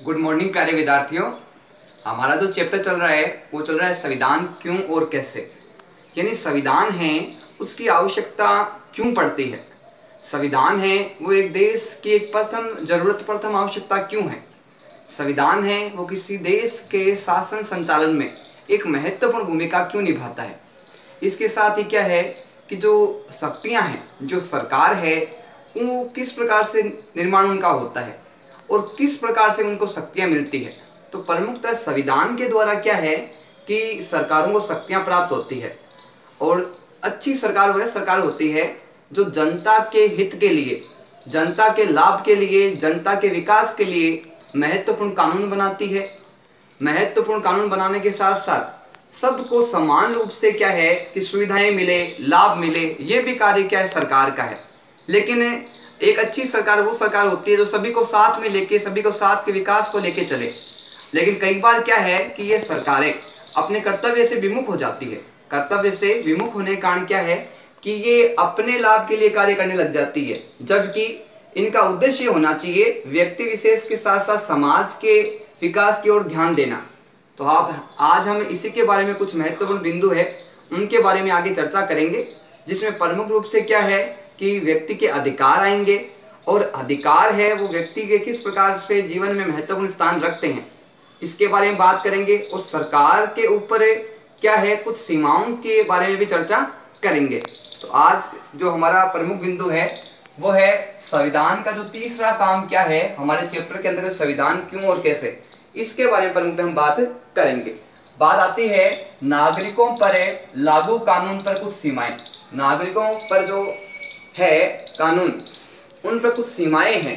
Good morning प्यारे विद्यार्थियों। हमारा जो चैप्टर चल रहा है वो चल रहा है संविधान क्यों और कैसे। यानी संविधान है उसकी आवश्यकता क्यों पड़ती है। संविधान है वो एक देश की एक प्रथम आवश्यकता क्यों है। संविधान है वो किसी देश के शासन संचालन में एक महत्वपूर्ण भूमिका क्यों निभाता है। इसके साथ ही क्या है कि जो शक्तियां हैं, जो सरकार है, वो किस प्रकार से निर्माण उनका होता है और किस प्रकार से उनको शक्तियां मिलती है। तो प्रमुखतः संविधान के द्वारा क्या है कि सरकारों को शक्तियां प्राप्त होती है और अच्छी सरकार वह सरकार होती है जो जनता के हित के लिए, जनता के लाभ के लिए, जनता के विकास के लिए महत्वपूर्ण कानून बनाती है। महत्वपूर्ण कानून बनाने के साथ साथ सबको समान रूप से क्या है कि सुविधाएं मिले, लाभ मिले, ये भी कार्य क्या है सरकार का है। लेकिन एक अच्छी सरकार वो सरकार होती है जो सभी को साथ में लेके, सभी को साथ के विकास को लेके चले। लेकिन कई बार क्या है कि ये सरकारें अपने कर्तव्य से विमुख हो जाती है। कर्तव्य से विमुख होने के कारण क्या है कि ये अपने लाभ के लिए कार्य करने लग जाती है, जबकि इनका उद्देश्य होना चाहिए व्यक्ति विशेष के साथ साथ समाज के विकास की ओर ध्यान देना। तो आज हम इसी के बारे में कुछ महत्वपूर्ण बिंदु है उनके बारे में आगे चर्चा करेंगे, जिसमें प्रमुख रूप से क्या है कि व्यक्ति के अधिकार आएंगे और अधिकार है वो व्यक्ति के किस प्रकार से जीवन में महत्वपूर्ण स्थान रखते हैं, इसके बारे में बात करेंगे। और सरकार के ऊपर क्या है कुछ सीमाओं के बारे में भी चर्चा करेंगे। तो आज जो हमारा प्रमुख बिंदु है वो है संविधान का जो तीसरा काम क्या है हमारे चैप्टर के अंतर्गत, संविधान क्यों और कैसे, इसके बारे में प्रमुख हम बात करेंगे। बात आती है नागरिकों पर लागू कानून पर कुछ सीमाएं। नागरिकों पर जो है कानून उन पर कुछ सीमाएं हैं,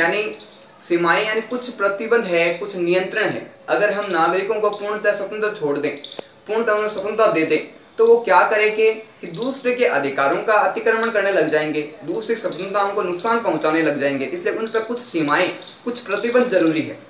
यानी कुछ प्रतिबंध है, कुछ नियंत्रण है। अगर हम नागरिकों को पूर्णतः स्वतंत्रता छोड़ दें, पूर्णतः उन्हें स्वतंत्रता दे दें, तो वो क्या करेंगे कि दूसरे के अधिकारों का अतिक्रमण करने लग जाएंगे, दूसरी स्वतंत्रताओं को नुकसान पहुंचाने लग जाएंगे। इसलिए उन पर कुछ सीमाएं, कुछ प्रतिबंध जरूरी है।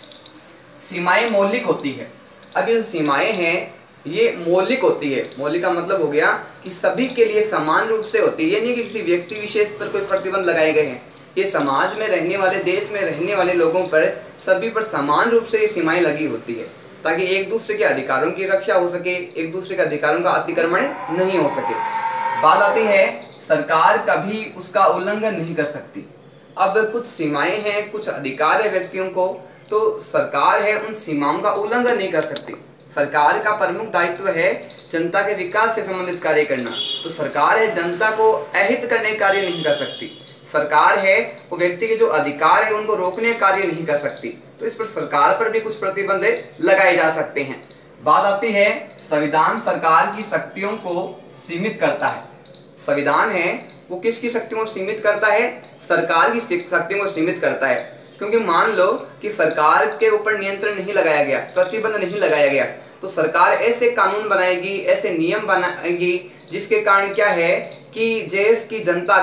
सीमाएं मौलिक होती है। अब ये सीमाएं हैं ये मौलिक होती है। मौलिक का मतलब हो गया कि सभी के लिए समान रूप से होती है। ये नहीं कि किसी व्यक्ति विशेष पर कोई प्रतिबंध लगाए गए हैं। ये समाज में रहने वाले, देश में रहने वाले लोगों पर, सभी पर समान रूप से ये सीमाएं लगी होती है, ताकि एक दूसरे के अधिकारों की रक्षा हो सके, एक दूसरे के अधिकारों का अतिक्रमण नहीं हो सके। बात आती है सरकार कभी उसका उल्लंघन नहीं कर सकती। अब कुछ सीमाएं हैं, कुछ अधिकार है व्यक्तियों को, तो सरकार है उन सीमाओं का उल्लंघन नहीं कर सकती। सरकार का प्रमुख दायित्व है जनता के विकास से संबंधित कार्य करना। तो सरकार है जनता को अहित करने का कार्य नहीं कर सकती। सरकार है वो व्यक्ति के जो अधिकार है उनको रोकने का कार्य नहीं कर सकती। तो इस पर सरकार पर भी कुछ प्रतिबंध लगाए जा सकते हैं। बात आती है संविधान सरकार की शक्तियों को सीमित करता है। संविधान है वो किसकी शक्तियों को सीमित करता है? सरकार की शक्तियों को सीमित करता है। क्योंकि मान लो कि सरकार के ऊपर नियंत्रण नहीं लगाया गया, प्रतिबंध नहीं लगाया गया, तो सरकार ऐसे कानून बनाएगी, ऐसे नियम बनाएगी जिसके कारण क्या है कि देश की जनता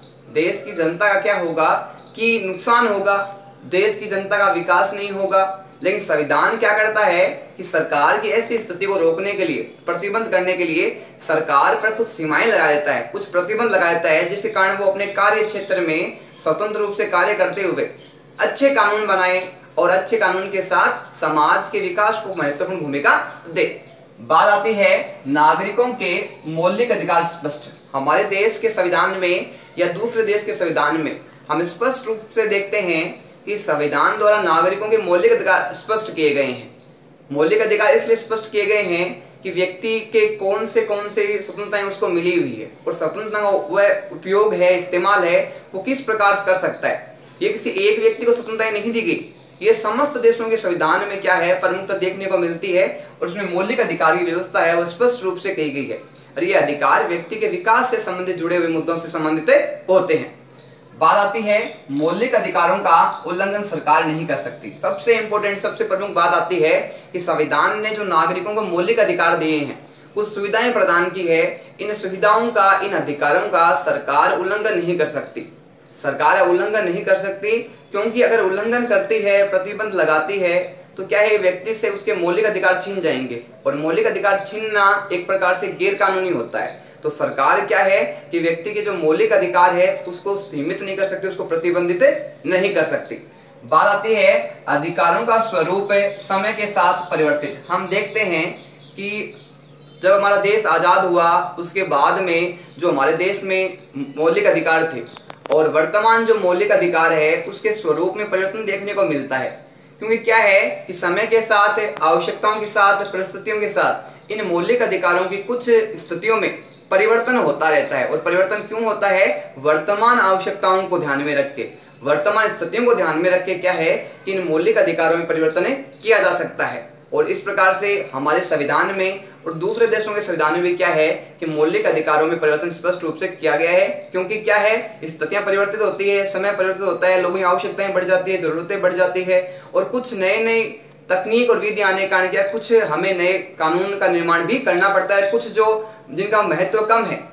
का क्या होगा कि नुकसान होगा, देश की जनता का विकास नहीं होगा। लेकिन संविधान क्या करता है कि सरकार की ऐसी स्थिति को रोकने के लिए, प्रतिबंध करने के लिए सरकार पर कुछ सीमाएं लगा देता है, कुछ प्रतिबंध लगा देता है, जिसके कारण वो अपने कार्य क्षेत्र में स्वतंत्र रूप से कार्य करते हुए अच्छे कानून बनाए और अच्छे कानून के साथ समाज के विकास को महत्वपूर्ण भूमिका दे। बात आती है नागरिकों के मौलिक अधिकार स्पष्ट। हमारे देश के संविधान में या दूसरे देश के संविधान में हम स्पष्ट रूप से देखते हैं कि संविधान द्वारा नागरिकों के मौलिक अधिकार स्पष्ट किए गए हैं। मौलिक अधिकार इसलिए स्पष्ट किए गए हैं कि व्यक्ति के कौन से स्वतंत्रताएं उसको मिली हुई है और स्वतंत्रता का वह उपयोग है, इस्तेमाल है, वो किस प्रकार कर सकता है। ये किसी एक व्यक्ति को स्वतंत्रता नहीं दी गई, ये समस्त देशों के संविधान में क्या है प्रमुखता देखने को मिलती है और उसमें मौलिक अधिकार की व्यवस्था है वो स्पष्ट रूप से कही गई है। और ये अधिकार व्यक्ति के विकास से संबंधित जुड़े हुए मुद्दों से संबंधित होते हैं। बात आती है मौलिक अधिकारों का उल्लंघन सरकार नहीं कर सकती। सबसे इंपॉर्टेंट, सबसे प्रमुख बात आती है कि संविधान ने जो नागरिकों को मौलिक अधिकार दिए हैं, कुछ सुविधाएं प्रदान की है, इन सुविधाओं का, इन अधिकारों का सरकार उल्लंघन नहीं कर सकती। सरकार उल्लंघन नहीं कर सकती क्योंकि अगर उल्लंघन करती है, प्रतिबंध लगाती है, तो क्या है व्यक्ति से उसके मौलिक अधिकार छीन जाएंगे और मौलिक अधिकार छीनना एक प्रकार से गैर कानूनी होता है। तो सरकार क्या है कि व्यक्ति के जो मौलिक अधिकार है उसको सीमित नहीं कर सकती, उसको प्रतिबंधित नहीं कर सकती। बात आती है अधिकारों का स्वरूप समय के साथ परिवर्तित। हम देखते हैं कि जब हमारा देश आज़ाद हुआ उसके बाद में जो हमारे देश में मौलिक अधिकार थे और वर्तमान जो मौलिक अधिकार है उसके स्वरूप में परिवर्तन देखने को मिलता है। क्योंकि क्या है कि समय के साथ, आवश्यकताओं के साथ, परिस्थितियों के साथ इन मौलिक अधिकारों की कुछ स्थितियों में परिवर्तन होता रहता है। और परिवर्तन क्यों होता है? वर्तमान आवश्यकताओं को ध्यान में रख के, वर्तमान स्थितियों को ध्यान में रख के क्या है कि इन मौलिक अधिकारों में परिवर्तन किया जा सकता है। और इस प्रकार से हमारे संविधान में और दूसरे देशों के संविधान में भी क्या है कि मौलिक अधिकारों में परिवर्तन स्पष्ट रूप से किया गया है। क्योंकि क्या है, स्थितियां परिवर्तित होती है, समय परिवर्तित होता है, लोगों की आवश्यकताएं बढ़ जाती है, जरूरतें बढ़ जाती है और कुछ नए नए तकनीक और विधि आने के कारण क्या कुछ हमें नए कानून का निर्माण भी करना पड़ता है। कुछ जो जिनका महत्व कम है,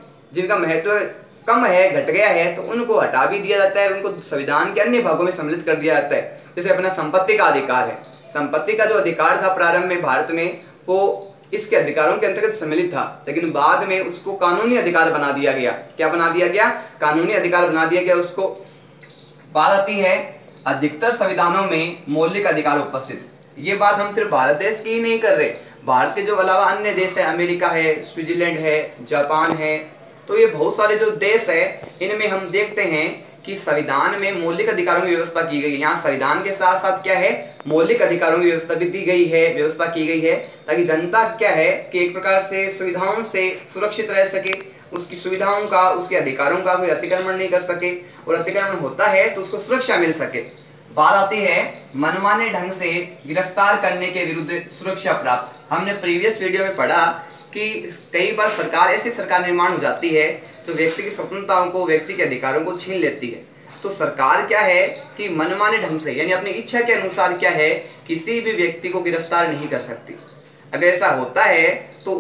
घट गया है, तो उनको हटा भी दिया जाता है, उनको संविधान के अन्य भागों में सम्मिलित कर दिया जाता है। जैसे अपना संपत्ति का अधिकार है, संपत्ति का जो अधिकार था प्रारंभ में भारत में वो इसके अधिकारों के अंतर्गत सम्मिलित था, लेकिन बाद में उसको कानूनी अधिकार बना दिया गया। क्या बना दिया गया? कानूनी अधिकार बना दिया गया उसको। बात आती है अधिकतर संविधानों में मौलिक अधिकार उपस्थित। ये बात हम सिर्फ भारत देश की ही नहीं कर रहे, भारत के जो अलावा अन्य देश है, अमेरिका है, स्विट्जरलैंड है, जापान है, तो ये बहुत सारे जो देश है इनमें हम देखते हैं कि संविधान में मौलिक अधिकारों की व्यवस्था की गई है। यहाँ संविधान के साथ साथ क्या है, मौलिक अधिकारों की व्यवस्था भी दी गई है, व्यवस्था की गई है, ताकि जनता क्या है कि एक प्रकार से सुविधाओं से सुरक्षित रह सके, उसकी सुविधाओं का, उसके अधिकारों का कोई अतिक्रमण नहीं कर सके, और अतिक्रमण होता है तो उसको सुरक्षा मिल सके। बात आती है मनमाने ढंग से गिरफ्तार करने के विरुद्ध सुरक्षा प्राप्त। हमने प्रीवियस वीडियो में पढ़ा कि कई बार ऐसी सरकार निर्माण हो जाती है तो व्यक्ति की स्वतंत्रताओं को, व्यक्ति के अधिकारों को छीन लेती है। तो सरकार क्या है कि मनमाने ढंग से, यानी अपनी इच्छा के अनुसार क्या है, किसी भी व्यक्ति को गिरफ्तार नहीं कर सकती। अगर ऐसा होता है तो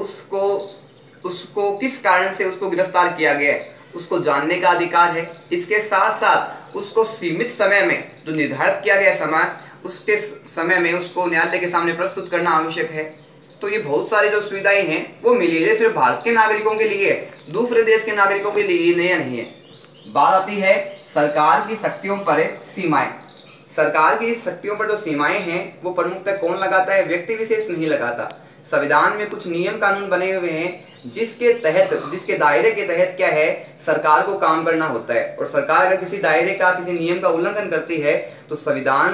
उसको किस कारण से उसको गिरफ्तार किया गया है उसको जानने का अधिकार है। इसके साथ साथ उसको सीमित समय में, जो निर्धारित किया गया समय, उसके समय में उसको न्यायालय के सामने प्रस्तुत करना आवश्यक है। तो ये बहुत सारी जो सुविधाएं हैं वो मिली है, सिर्फ भारत के नागरिकों के लिए, दूसरे देश के नागरिकों के लिए नया नहीं है। बात आती है सरकार की शक्तियों पर सीमाएं। सरकार की शक्तियों पर जो सीमाएं हैं वो प्रमुखतः कौन लगाता है? व्यक्ति विशेष नहीं लगाता। संविधान में कुछ नियम कानून बने हुए हैं जिसके दायरे के तहत क्या है, सरकार को काम करना होता है। और सरकार अगर किसी दायरे का, किसी नियम का उल्लंघन करती है तो संविधान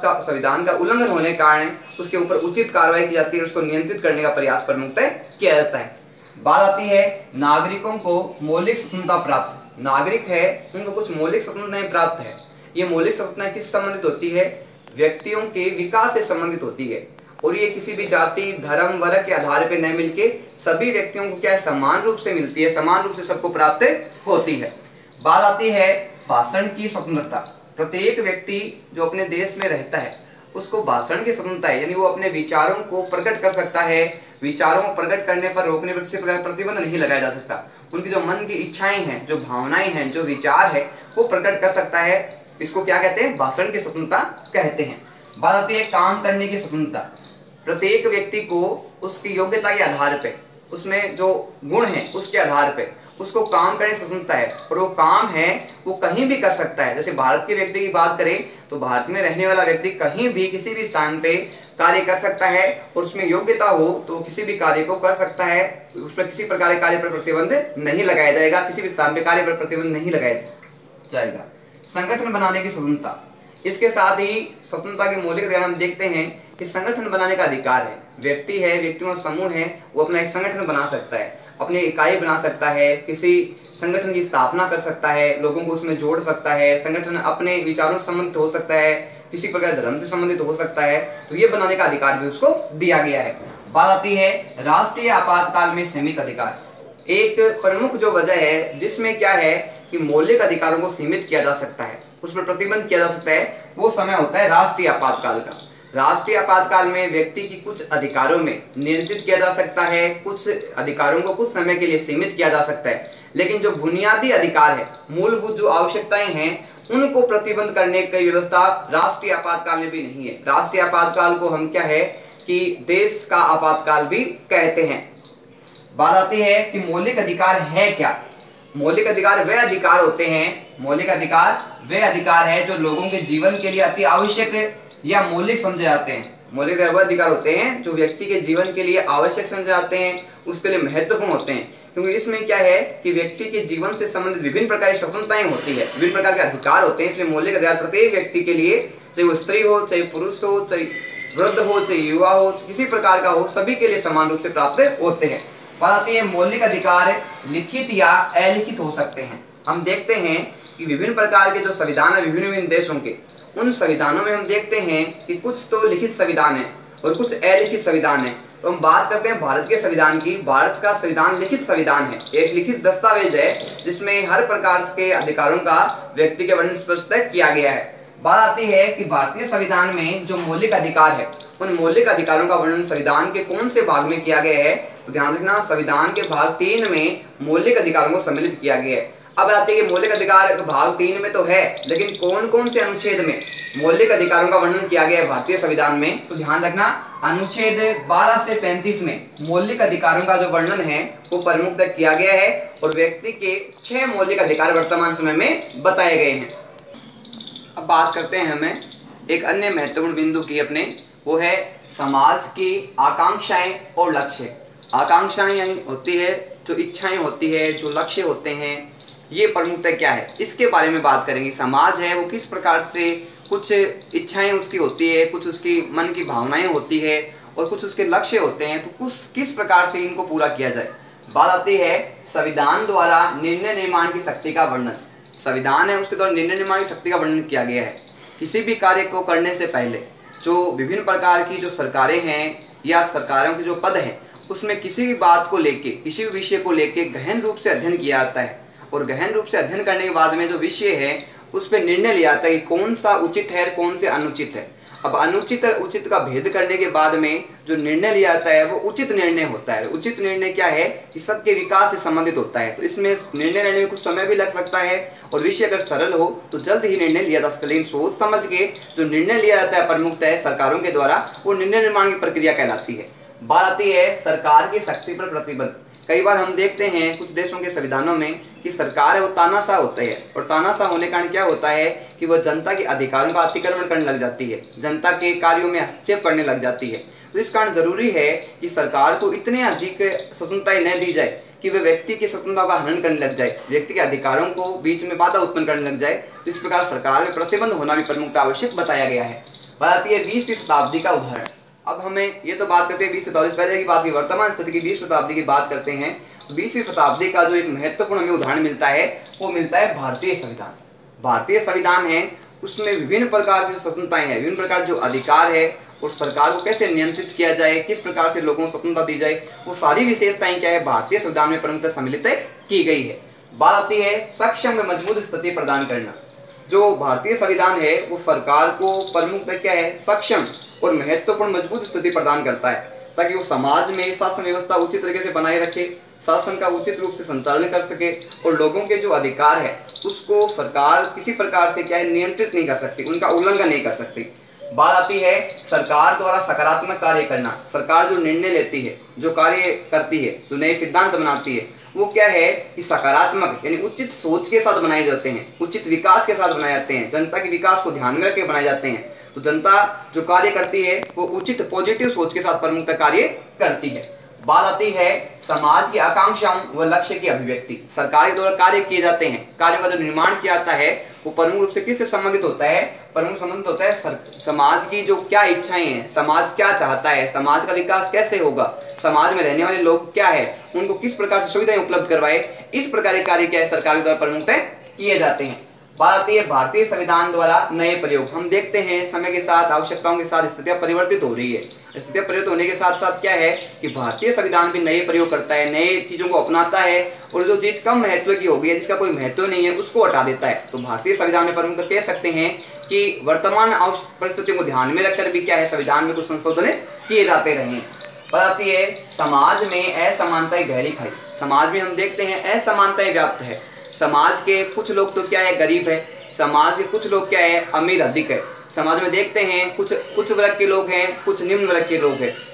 का उल्लंघन होने के कारण उसके ऊपर उचित कार्रवाई की जाती है, उसको नियंत्रित करने का प्रयास प्रमुखतः किया जाता है। बात आती है नागरिकों को मौलिक स्वतंत्रता प्राप्त। नागरिक है उनको कुछ मौलिक स्वतंत्रताएं प्राप्त है। ये मौलिक स्वतंत्रताएं किस संबंधित होती है? व्यक्तियों के विकास से संबंधित होती है। और ये किसी भी जाति, धर्म, वर्ग के आधार पर न मिलके सभी व्यक्तियों को क्या है, समान रूप से मिलती है, समान रूप से सबको प्राप्त होती है। बात आती है भाषण की स्वतंत्रता। प्रत्येक व्यक्ति जो अपने देश में रहता है उसको भाषण की स्वतंत्रता है, यानी वो अपने विचारों को प्रकट कर सकता है। विचारों को प्रकट करने पर, रोकने पर किसी प्रकार प्रतिबंध नहीं लगाया जा सकता। उनकी जो मन की इच्छाएं हैं, जो भावनाएं हैं, जो विचार है वो प्रकट कर सकता है। इसको क्या कहते हैं? भाषण की स्वतंत्रता कहते हैं। बात आती है काम करने की स्वतंत्रता। प्रत्येक व्यक्ति को उसकी योग्यता के आधार पे, उसमें जो गुण है उसके आधार पे उसको काम करने की स्वतंत्रता है। और वो काम है वो कहीं भी कर सकता है। जैसे भारत के व्यक्ति की बात करें तो भारत में रहने वाला व्यक्ति कहीं भी, किसी भी स्थान पे कार्य कर सकता है और उसमें योग्यता हो तो किसी भी कार्य को कर सकता है। उस पर किसी प्रकार के कार्य पर प्रतिबंध नहीं लगाया जाएगा, किसी भी स्थान पे कार्य पर प्रतिबंध नहीं लगाया जाएगा। संगठन बनाने की स्वतंत्रता। इसके साथ ही स्वतंत्रता के मौलिक अधिकार हम देखते हैं कि संगठन बनाने का अधिकार है। व्यक्ति है, व्यक्तियों समूह है, वो अपना एक संगठन बना सकता है, अपनी इकाई बना सकता है, किसी संगठन की स्थापना कर सकता है, लोगों को उसमें जोड़ सकता है। संगठन अपने विचारों से संबंधित हो सकता है, किसी प्रकार धर्म से संबंधित हो सकता है, तो ये बनाने का अधिकार भी उसको दिया गया है। बात आती है राष्ट्रीय आपातकाल में सीमित अधिकार। एक प्रमुख जो वजह है जिसमें क्या है कि मौलिक अधिकारों को सीमित किया जा सकता है, उस पर प्रतिबंध किया जा सकता है, वो समय होता है राष्ट्रीय आपातकाल का। राष्ट्रीय आपातकाल में व्यक्ति की कुछ अधिकारों में नियंत्रित किया जा सकता है, कुछ अधिकारों को कुछ समय के लिए सीमित किया जा सकता है, लेकिन जो बुनियादी अधिकार है, मूलभूत जो आवश्यकताएं हैं, उनको प्रतिबंध करने की व्यवस्था राष्ट्रीय आपातकाल में भी नहीं है। राष्ट्रीय आपातकाल को हम क्या है कि देश का आपातकाल भी कहते हैं। बात आती है कि मौलिक अधिकार है क्या। मौलिक अधिकार वे अधिकार होते हैं, मौलिक अधिकार वे अधिकार है जो लोगों के जीवन के लिए अति आवश्यक या मौलिक समझे जाते हैं। मौलिक वो अधिकार होते हैं जो व्यक्ति के जीवन के लिए आवश्यक समझे जाते हैं, उसके लिए महत्वपूर्ण होते हैं, क्योंकि इसमें क्या है कि व्यक्ति के जीवन से संबंधित विभिन्न प्रकार की स्वतंत्रताएं होती है, विभिन्न प्रकार के अधिकार होते हैं। इसलिए मौलिक अधिकार प्रत्येक व्यक्ति के लिए, चाहे वो स्त्री हो, चाहे पुरुष हो, चाहे वृद्ध हो, चाहे युवा हो, किसी प्रकार का हो, सभी के लिए समान रूप से प्राप्त होते हैं। बात आती है मौलिक अधिकार लिखित या अलिखित हो सकते हैं। हम देखते हैं कि विभिन्न प्रकार के जो संविधान है विभिन्न विभिन्न देशों के, उन संविधानों में हम देखते हैं कि कुछ तो लिखित संविधान है और कुछ अलिखित संविधान है। तो हम बात करते हैं भारत के संविधान की। भारत का संविधान लिखित संविधान है, एक लिखित दस्तावेज है जिसमें हर प्रकार के अधिकारों का व्यक्ति के वर्णन स्पष्ट किया गया है। बात आती है कि भारतीय संविधान में जो मौलिक अधिकार है, उन मौलिक अधिकारों का वर्णन संविधान के कौन से भाग में किया गया है, तो ध्यान रखना संविधान के भाग 3 में मौलिक अधिकारों को सम्मिलित किया गया है। अब आते हैं कि मौलिक अधिकार भाग 3 में तो है, लेकिन कौन कौन से अनुच्छेद में मौलिक अधिकारों का वर्णन किया गया है भारतीय संविधान में, तो ध्यान रखना अनुच्छेद 12 से 35 में मौलिक अधिकारों का जो वर्णन है वो प्रमुखतः किया गया है और व्यक्ति के 6 मौलिक अधिकार वर्तमान समय में बताए गए हैं। अब बात करते हैं हमें एक अन्य महत्वपूर्ण बिंदु की अपने, वो है समाज की आकांक्षाएं और लक्ष्य। आकांक्षाएं यानी होती है जो इच्छाएं होती है, जो लक्ष्य होते हैं, ये प्रमुखता क्या है इसके बारे में बात करेंगे। समाज है वो किस प्रकार से कुछ इच्छाएं उसकी होती है, कुछ उसकी मन की भावनाएं होती है और कुछ उसके लक्ष्य होते हैं, तो कुछ किस प्रकार से इनको पूरा किया जाए। बात आती है संविधान द्वारा निर्णय निर्माण की शक्ति का वर्णन। संविधान है उसके द्वारा निर्णय निर्माण की शक्ति का वर्णन किया गया है। किसी भी कार्य को करने से पहले जो विभिन्न प्रकार की जो सरकारें हैं या सरकारों के जो पद हैं, उसमें किसी भी बात को लेके, किसी भी विषय को लेके गहन रूप से अध्ययन किया जाता है और गहन रूप से अध्ययन करने के बाद में जो विषय है उस पर निर्णय लिया जाता है कि कौन सा उचित है कौन से अनुचित है। अब अनुचित और उचित का भेद करने के बाद में जो निर्णय लिया जाता है वो उचित निर्णय होता है। उचित निर्णय क्या है कि सबके विकास से संबंधित होता है, तो इसमें निर्णय लेने में कुछ समय भी लग सकता है और विषय अगर सरल हो तो जल्द ही निर्णय लिया जा सकता है। लेकिन सोच समझ के जो निर्णय लिया जाता है प्रमुखतः सरकारों के द्वारा, वो निर्णय निर्माण की प्रक्रिया कहलाती है। बात आती है सरकार की शक्ति पर प्रतिबंध। कई बार हम देखते हैं कुछ देशों के संविधानों में कि सरकार है वो तानाशाह होती है और तानाशाह होने के कारण क्या होता है कि वो जनता के अधिकारों का अतिक्रमण करने लग जाती है, जनता के कार्यों में हस्तक्षेप करने लग जाती है। तो इस कारण जरूरी है कि सरकार को इतने अधिक स्वतंत्रता न दी जाए कि वे व्यक्ति की स्वतंत्रता का हनन करने लग जाए, व्यक्ति के अधिकारों को बीच में बाधा उत्पन्न करने लग जाए। तो इस प्रकार सरकार में प्रतिबंध होना भी प्रमुखता आवश्यक बताया गया है। बात आती है 20वीं शताब्दी का उदाहरण। अब हमें ये तो बात करते हैं 20वीं शताब्दी पहले की बात की, वर्तमान स्थिति की 20वीं शताब्दी की बात करते हैं। 20वीं शताब्दी का जो एक महत्वपूर्ण हमें उदाहरण मिलता है वो मिलता है भारतीय संविधान। भारतीय संविधान है उसमें विभिन्न प्रकार की स्वतंत्रताएं हैं, विभिन्न प्रकार जो अधिकार है और सरकार को कैसे नियंत्रित किया जाए, किस प्रकार से लोगों को स्वतंत्रता दी जाए, वो सारी विशेषताएं क्या है भारतीय संविधान में प्रमुखता सम्मिलित की गई है। बात आती है सक्षम व मजबूत स्थिति प्रदान करना। जो भारतीय संविधान है वो सरकार को प्रमुखता क्या है, सक्षम और महत्वपूर्ण मजबूत स्थिति प्रदान करता है ताकि वो समाज में शासन व्यवस्था उचित तरीके से बनाए रखे, शासन का उचित रूप से संचालन कर सके और लोगों के जो अधिकार है उसको सरकार किसी प्रकार से क्या है नियंत्रित नहीं कर सकती, उनका उल्लंघन नहीं कर सकती। बात आती है सरकार द्वारा सकारात्मक कार्य करना। सरकार जो निर्णय लेती है, जो कार्य करती है, जो नए सिद्धांत बनाती है, वो क्या है कि सकारात्मक यानी उचित सोच के साथ बनाए जाते हैं, उचित विकास के साथ बनाए जाते हैं, जनता के विकास को ध्यान में रखकर बनाए जाते हैं। तो जनता जो कार्य करती है वो उचित पॉजिटिव सोच के साथ प्रमुखता कार्य करती है। बात आती है समाज की आकांक्षाओं व लक्ष्य की अभिव्यक्ति। सरकार के द्वारा कार्य किए जाते हैं, कार्यों का जो निर्माण किया जाता है वो प्रमुख रूप से किससे संबंधित होता है, प्रमुख संबंधित होता है समाज की जो क्या इच्छाएं हैं, समाज क्या चाहता है, समाज का विकास कैसे होगा, समाज में रहने वाले लोग क्या है, उनको किस प्रकार से सुविधाएं उपलब्ध करवाए, इस प्रकार के कार्य क्या है सरकार के द्वारा प्रमुखतः किए जाते हैं। बात आती है भारतीय संविधान द्वारा नए प्रयोग। हम देखते हैं समय के साथ आवश्यकताओं के साथ स्थितियां परिवर्तित हो रही है। स्थितियां परिवर्तित होने के साथ साथ क्या है कि भारतीय संविधान भी नए प्रयोग करता है, नए चीज़ों को अपनाता है और जो चीज़ कम महत्व की हो गई है, जिसका कोई महत्व नहीं है, उसको हटा देता है। तो भारतीय संविधान में प्रमुख कह सकते हैं कि वर्तमान परिस्थितियों को ध्यान में रखकर भी क्या है संविधान में कुछ संशोधन किए जाते रहे। बताती है समाज में असमानताएं गहरी खाई। समाज में हम देखते हैं असमानताएं व्याप्त है। समाज के कुछ लोग तो क्या है गरीब है, समाज के कुछ लोग क्या है अमीर अधिक है। समाज में देखते हैं कुछ उच्च वर्ग के लोग हैं, कुछ निम्न वर्ग के लोग हैं।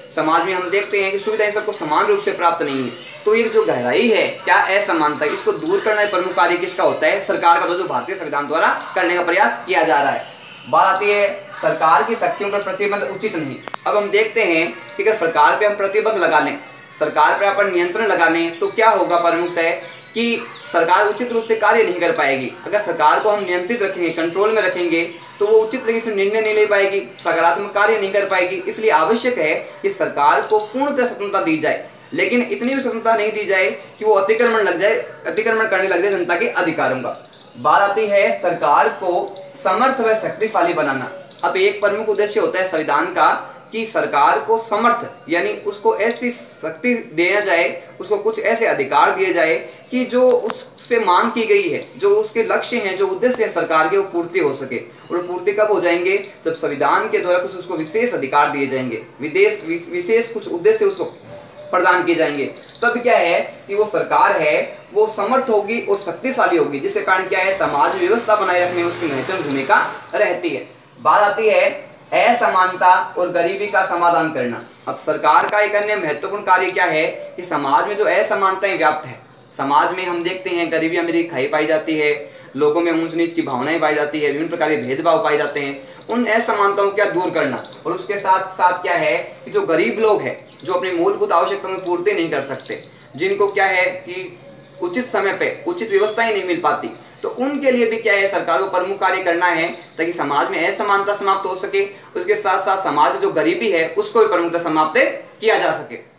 समाज में हम देखते हैं कि सुविधाएं सबको समान रूप से प्राप्त नहीं है। तो ये जो गहराई है, क्या असमानता, इसको दूर करना प्रमुख कार्य किसका होता है? सरकार का, जो भारतीय संविधान द्वारा करने का प्रयास किया जा रहा है। बात आती है सरकार की शक्तियों पर प्रतिबंध उचित नहीं। अब हम देखते हैं कि अगर सरकार पे हम प्रतिबंध लगा लें, सरकार पर अपन नियंत्रण लगा लें, तो क्या होगा? प्रमुखतः कि सरकार उचित रूप से कार्य नहीं कर पाएगी। अगर सरकार को हम नियंत्रित रखेंगे, कंट्रोल में रखेंगे, तो वो उचित तरीके से निर्णय नहीं ले पाएगी, सकारात्मक कार्य नहीं कर पाएगी। इसलिए आवश्यक है कि सरकार को पूर्णतः स्वतंत्रता दी जाए, लेकिन इतनी भी स्वतंत्रता नहीं दी जाए कि वो अतिक्रमण करने लग जाए जनता के अधिकारों का। बात आती है सरकार को समर्थ व शक्तिशाली बनाना। अब एक प्रमुख उद्देश्य होता है संविधान का कि सरकार को समर्थ, यानी उसको ऐसी शक्ति देना जाए, उसको कुछ ऐसे अधिकार दिए जाए कि जो उससे मांग की गई है, जो उसके लक्ष्य हैं, जो उद्देश्य है सरकार के, वो पूर्ति हो सके। और पूर्ति कब हो जाएंगे? जब संविधान के द्वारा कुछ उसको विशेष अधिकार दिए जाएंगे, विशेष कुछ उद्देश्य उसको प्रदान किए जाएंगे। तब क्या है कि वो सरकार है वो समर्थ होगी और शक्तिशाली होगी, जिसके कारण क्या है, समाज व्यवस्था बनाए रखने में उसकी महत्वपूर्ण भूमिका रहती है। बात आती है असमानता और गरीबी का समाधान करना। अब सरकार का एक अन्य महत्वपूर्ण कार्य क्या है कि समाज में जो असमानताएं व्याप्त है, समाज में हम देखते हैं गरीबी अमीरी खाई पाई जाती है, लोगों में ऊंच नीच की भावनाएं पाई जाती है, विभिन्न प्रकार के भेदभाव पाए जाते हैं। उन असमानताओं को दूर करना, और उसके साथ साथ क्या है कि जो गरीब लोग हैं, जो अपनी मूलभूत आवश्यकताओं की पूर्ति नहीं कर सकते, जिनको क्या है कि उचित समय पे उचित व्यवस्थाएं नहीं मिल पाती, तो उनके लिए भी क्या है, सरकार को प्रमुख कार्य करना है ताकि समाज में असमानता समाप्त हो सके। उसके साथ साथ समाज में जो गरीबी है उसको भी प्रमुखता समाप्त किया जा सके।